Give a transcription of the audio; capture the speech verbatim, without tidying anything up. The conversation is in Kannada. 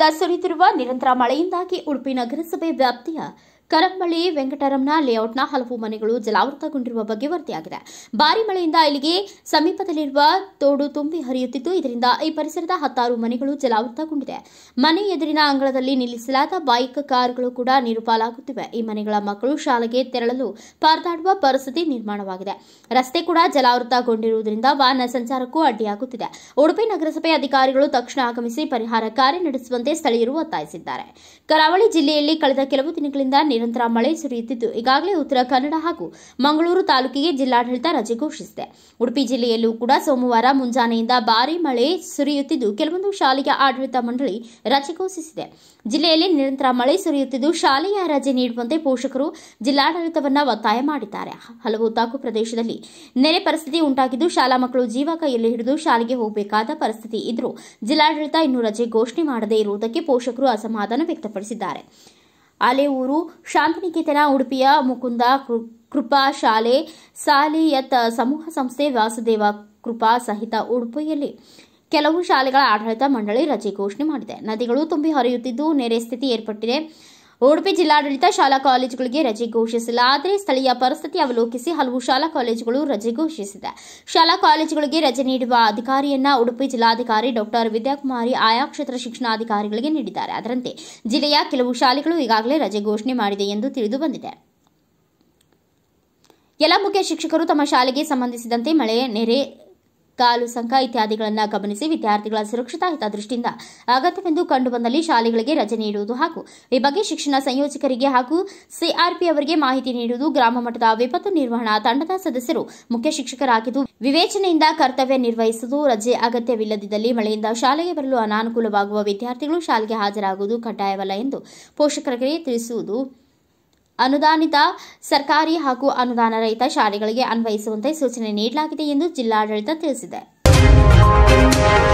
ದಿನಗಳಿಂದ ಸುರಿಯುತ್ತಿರುವ ನಿರಂತರ ಮಳೆಯಿಂದಾಗಿ ಉಡುಪಿ ನಗರಸಭೆ ವ್ಯಾಪ್ತಿಯ ಕರಂಬಳ್ಳಿ ವೆಂಕಟರಮಣ ಲೇಔಟ್ನ ಹಲವು ಮನೆಗಳು ಜಲಾವೃತಗೊಂಡಿರುವ ಬಗ್ಗೆ ವರದಿಯಾಗಿದೆ. ಭಾರಿ ಮಳೆಯಿಂದ ಇಲ್ಲಿಗೆ ಸಮೀಪದಲ್ಲಿರುವ ತೋಡು ತುಂಬಿ ಹರಿಯುತ್ತಿದ್ದು, ಇದರಿಂದ ಈ ಪರಿಸರದ ಹತ್ತಾರು ಮನೆಗಳು ಜಲಾವೃತಗೊಂಡಿದೆ. ಮನೆ ಎದುರಿನ ಅಂಗಳದಲ್ಲಿ ನಿಲ್ಲಿಸಲಾದ ಬೈಕ್, ಕಾರುಗಳು ಕೂಡ ನೀರು ಪಾಲಾಗುತ್ತಿವೆ. ಈ ಮನೆಗಳ ಮಕ್ಕಳು ಶಾಲೆಗೆ ತೆರಳಲು ಪರದಾಡುವ ಪರಿಸ್ಥಿತಿ ನಿರ್ಮಾಣವಾಗಿದೆ. ರಸ್ತೆ ಕೂಡ ಜಲಾವೃತಗೊಂಡಿರುವುದರಿಂದ ವಾಹನ ಸಂಚಾರಕ್ಕೂ ಅಡ್ಡಿಯಾಗುತ್ತಿದೆ. ಉಡುಪಿ ನಗರಸಭೆ ಅಧಿಕಾರಿಗಳು ತಕ್ಷಣ ಆಗಮಿಸಿ ಪರಿಹಾರ ಕಾರ್ಯ ನಡೆಸುವಂತೆ ಸ್ಥಳೀಯರು ಒತ್ತಾಯಿಸಿದ್ದಾರೆ. ಕರಾವಳಿ ಜಿಲ್ಲೆಯಲ್ಲಿ ಕಳೆದ ಕೆಲವು ದಿನಗಳಿಂದ ನಿರಂತರ ಮಳೆ ಸುರಿಯುತ್ತಿದ್ದು, ಈಗಾಗಲೇ ಉತ್ತರ ಕನ್ನಡ ಹಾಗೂ ಮಂಗಳೂರು ತಾಲೂಕಿಗೆ ಜಿಲ್ಲಾಡಳಿತ ರಜೆ ಘೋಷಿಸಿದೆ. ಉಡುಪಿ ಜಿಲ್ಲೆಯಲ್ಲೂ ಕೂಡ ಸೋಮವಾರ ಮುಂಜಾನೆಯಿಂದ ಭಾರೀ ಮಳೆ ಸುರಿಯುತ್ತಿದ್ದು, ಕೆಲವೊಂದು ಶಾಲೆಗೆ ಆಡಳಿತ ಮಂಡಳಿ ರಜೆ ಘೋಷಿಸಿದೆ. ಜಿಲ್ಲೆಯಲ್ಲಿ ನಿರಂತರ ಮಳೆ ಸುರಿಯುತ್ತಿದ್ದು, ಶಾಲೆಯ ರಜೆ ನೀಡುವಂತೆ ಪೋಷಕರು ಜಿಲ್ಲಾಡಳಿತವನ್ನ ಒತ್ತಾಯ ಮಾಡಿದ್ದಾರೆ. ಹಲವು ತಾಕು ಪ್ರದೇಶದಲ್ಲಿ ನೆರೆ ಪರಿಸ್ಥಿತಿ ಉಂಟಾಗಿದ್ದು, ಶಾಲಾ ಮಕ್ಕಳು ಜೀವ ಕೈಯಲ್ಲಿ ಹಿಡಿದು ಶಾಲೆಗೆ ಹೋಗಬೇಕಾದ ಪರಿಸ್ಥಿತಿ ಇದ್ರೂ ಜಿಲ್ಲಾಡಳಿತ ಇನ್ನೂ ರಜೆ ಘೋಷಣೆ ಮಾಡದೇ ಇರುವುದಕ್ಕೆ ಪೋಷಕರು ಅಸಮಾಧಾನ ವ್ಯಕ್ತಪಡಿಸಿದ್ದಾರೆ. ಆಲೇಊರು ಶಾಂತಿನಿಕೇತನ, ಉಡುಪಿಯ ಮುಕುಂದ ಕೃಪಾ ಶಾಲೆ, ಸಾಲಿಯತ್ ಸಮೂಹ ಸಂಸ್ಥೆ, ವಾಸುದೇವ ಕೃಪಾ ಸಹಿತ ಉಡುಪಿಯಲ್ಲಿ ಕೆಲವು ಶಾಲೆಗಳ ಆಡಳಿತ ಮಂಡಳಿ ರಜೆ ಘೋಷಣೆ ಮಾಡಿದೆ. ನದಿಗಳು ತುಂಬಿ ಹರಿಯುತ್ತಿದ್ದು, ನೆರೆ ಸ್ಥಿತಿ ಏರ್ಪಟ್ಟಿದೆ. ಉಡುಪಿ ಜಿಲ್ಲಾಡಳಿತ ಶಾಲಾ ಕಾಲೇಜುಗಳಿಗೆ ರಜೆ ಘೋಷಿಸಿಲ್ಲ. ಆದರೆ ಸ್ಥಳೀಯ ಪರಿಸ್ಥಿತಿ ಅವಲೋಕಿಸಿ ಹಲವು ಶಾಲಾ ಕಾಲೇಜುಗಳು ರಜೆ ಘೋಷಿಸಿದೆ. ಶಾಲಾ ಕಾಲೇಜುಗಳಿಗೆ ರಜೆ ನೀಡುವ ಅಧಿಕಾರಿಯನ್ನ ಉಡುಪಿ ಜಿಲ್ಲಾಧಿಕಾರಿ ಡಾಕ್ಟರ್ ವಿದ್ಯಾಕುಮಾರಿ ಆಯಾ ಕ್ಷೇತ್ರ ಶಿಕ್ಷಣಾಧಿಕಾರಿಗಳಿಗೆ ನೀಡಿದ್ದಾರೆ. ಅದರಂತೆ ಜಿಲ್ಲೆಯ ಕೆಲವು ಶಾಲೆಗಳು ಈಗಾಗಲೇ ರಜೆ ಘೋಷಣೆ ಮಾಡಿದೆ ಎಂದು ತಿಳಿದು ಬಂದಿದೆ. ಎಲ್ಲ ಮುಖ್ಯ ಶಿಕ್ಷಕರು ತಮ್ಮ ಶಾಲೆಗೆ ಸಂಬಂಧಿಸಿದಂತೆ ಮಳೆ, ನೆರೆ, ಕಾಲು ಸಂಕ ಇತ್ಯಾದಿಗಳನ್ನು ಗಮನಿಸಿ ವಿದ್ಯಾರ್ಥಿಗಳ ಸುರಕ್ಷತಾ ಹಿತದೃಷ್ಟಿಯಿಂದ ಅಗತ್ಯವೆಂದು ಕಂಡುಬಂದಲ್ಲಿ ಶಾಲೆಗಳಿಗೆ ರಜೆ ನೀಡುವುದು ಹಾಗೂ ಈ ಬಗ್ಗೆ ಶಿಕ್ಷಣ ಸಂಯೋಜಕರಿಗೆ ಹಾಗೂ ಸಿಆರ್ಪಿ ಅವರಿಗೆ ಮಾಹಿತಿ ನೀಡುವುದು. ಗ್ರಾಮ ಮಟ್ಟದ ವಿಪತ್ತು ನಿರ್ವಹಣಾ ತಂಡದ ಸದಸ್ಯರು ಮುಖ್ಯ ಶಿಕ್ಷಕರಾಗಿದ್ದು ವಿವೇಚನೆಯಿಂದ ಕರ್ತವ್ಯ ನಿರ್ವಹಿಸುವುದು. ರಜೆ ಅಗತ್ಯವಿಲ್ಲದಿದ್ದಲ್ಲಿ ಮಳೆಯಿಂದ ಶಾಲೆಗೆ ಬರಲು ಅನಾನುಕೂಲವಾಗುವ ವಿದ್ಯಾರ್ಥಿಗಳು ಶಾಲೆಗೆ ಹಾಜರಾಗುವುದು ಕಡ್ಡಾಯವಲ್ಲ ಎಂದು ಪೋಷಕರಿಗೆ ತಿಳಿಸುವುದು. ಅನುದಾನಿತ ಸರ್ಕಾರಿ ಹಾಗೂ ಅನುದಾನ ರಹಿತ ಶಾಲೆಗಳಿಗೆ ಅನ್ವಯಿಸುವಂತೆ ಸೂಚನೆ ನೀಡಲಾಗಿದೆ ಎಂದು ಜಿಲ್ಲಾಡಳಿತ ತಿಳಿಸಿದೆ.